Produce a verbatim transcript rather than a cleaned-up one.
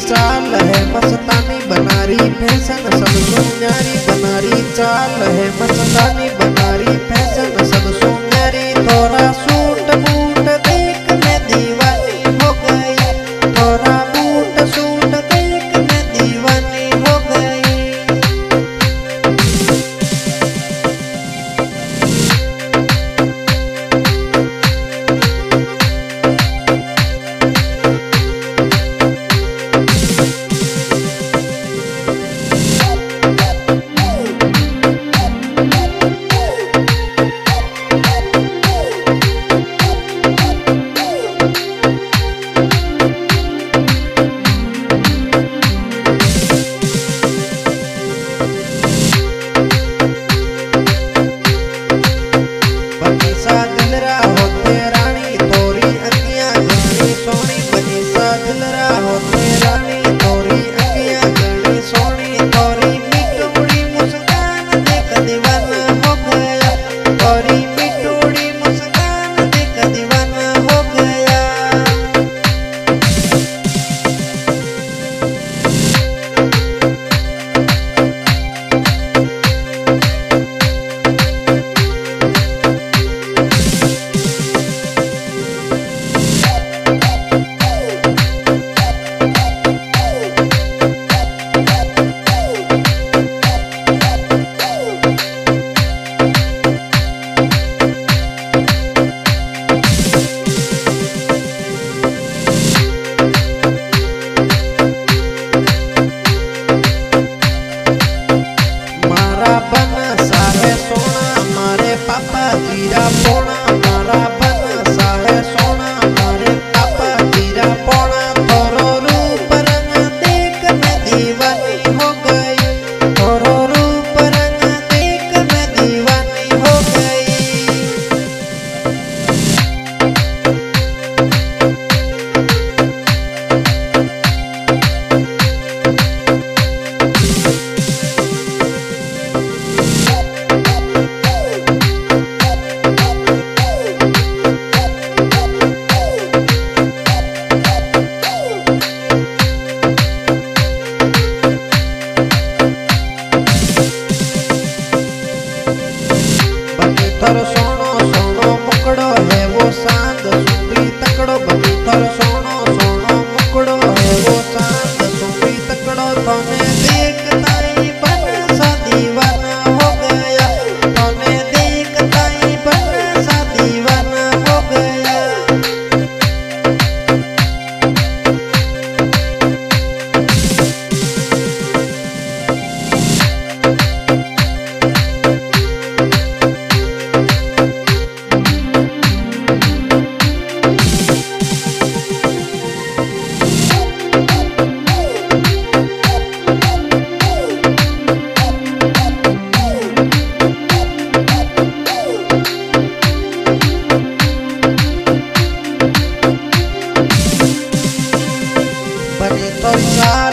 चाल है मस्तानी बनारी फैशन सब सुंदरी बनारी चाल है मस्तानी बनारी फैशन सब सुंदरी तोरा सूट बूट देख मैं दीवानी हो गई तोरा बूट सूट देख मैं दीवानी हो गई। तर सोनो सोनो मुकड़ो है वो सांद सुबी तकड़ो बनी तर सोनो सोनो मुकड़ो है वो सांद सुबी तकड़ो तोने देखता ही बन सा दीवाना हो गया तोने देखता ही बन सा दीवाना हो गया। बनी तो